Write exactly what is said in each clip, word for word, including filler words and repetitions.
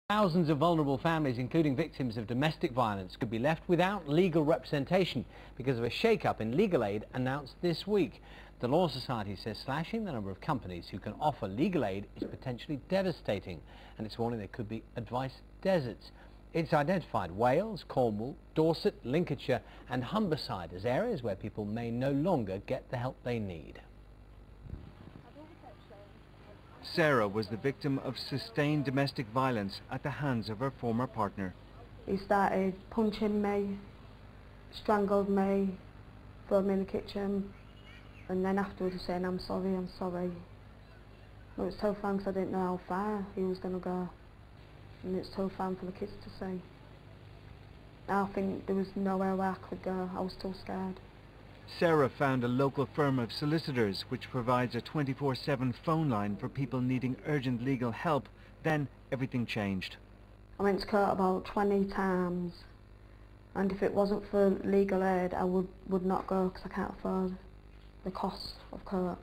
Thousands of vulnerable families, including victims of domestic violence, could be left without legal representation because of a shake-up in legal aid announced this week. The Law Society says slashing the number of companies who can offer legal aid is potentially devastating, and it's warning there could be advice deserts. It's identified Wales, Cornwall, Dorset, Lincolnshire and Humberside as areas where people may no longer get the help they need. Sarah was the victim of sustained domestic violence at the hands of her former partner. He started punching me, strangled me, threw me in the kitchen, and then afterwards saying, "I'm sorry, I'm sorry." It was terrifying because I didn't know how far he was going to go, and it's terrifying for the kids to see. I think there was nowhere where I could go. I was too scared. Sarah found a local firm of solicitors which provides a twenty-four seven phone line for people needing urgent legal help. Then everything changed. I went to court about twenty times, and if it wasn't for legal aid I would, would not go because I can't afford the cost of court.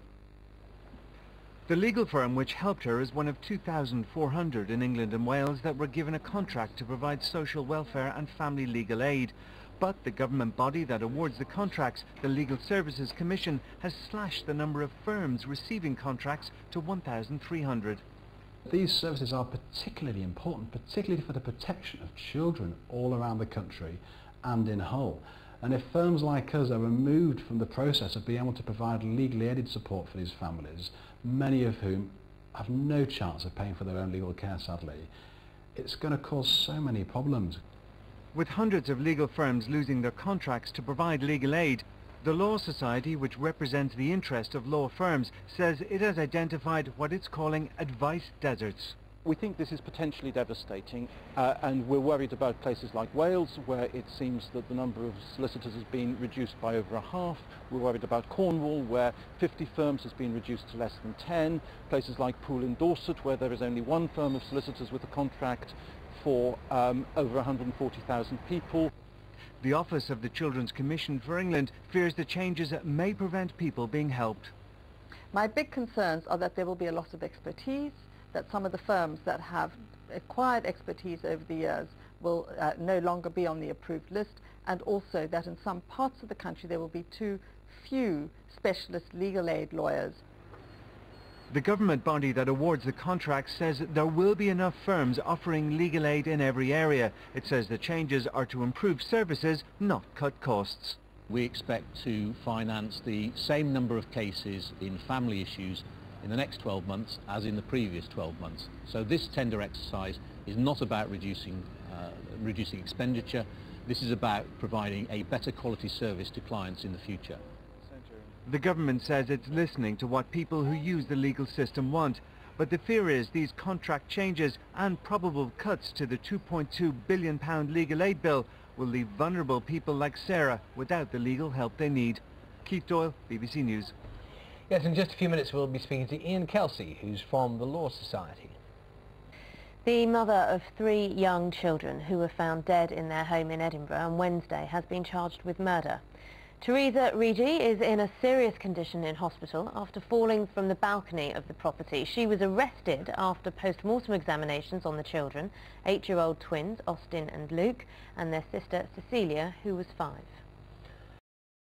The legal firm which helped her is one of two thousand four hundred in England and Wales that were given a contract to provide social welfare and family legal aid. But the government body that awards the contracts, the Legal Services Commission, has slashed the number of firms receiving contracts to one thousand three hundred. These services are particularly important, particularly for the protection of children all around the country and in Hull. And if firms like us are removed from the process of being able to provide legally aided support for these families, many of whom have no chance of paying for their own legal care, sadly, it's going to cause so many problems. With hundreds of legal firms losing their contracts to provide legal aid, the Law Society, which represents the interest of law firms, says it has identified what it's calling advice deserts. We think this is potentially devastating, uh, and we're worried about places like Wales, where it seems that the number of solicitors has been reduced by over a half. We're worried about Cornwall, where fifty firms has been reduced to less than ten. Places like Poole in Dorset, where there is only one firm of solicitors with a contract for um, over one hundred forty thousand people. The Office of the Children's Commission for England fears the changes may prevent people being helped. My big concerns are that there will be a loss of expertise, that some of the firms that have acquired expertise over the years will uh, no longer be on the approved list, and also that in some parts of the country there will be too few specialist legal aid lawyers. The government body that awards the contracts says there will be enough firms offering legal aid in every area. It says the changes are to improve services, not cut costs. We expect to finance the same number of cases in family issues in the next twelve months as in the previous twelve months. So this tender exercise is not about reducing, uh, reducing expenditure. This is about providing a better quality service to clients in the future. The government says it's listening to what people who use the legal system want, but the fear is these contract changes and probable cuts to the two point two billion pound legal aid bill will leave vulnerable people like Sarah without the legal help they need. Keith Doyle, B B C News. Yes, in just a few minutes we'll be speaking to Ian Kelsey, who's from the Law Society. The mother of three young children who were found dead in their home in Edinburgh on Wednesday has been charged with murder. Teresa Rigi is in a serious condition in hospital after falling from the balcony of the property. She was arrested after post-mortem examinations on the children, eight-year-old twins Austin and Luke, and their sister Cecilia, who was five.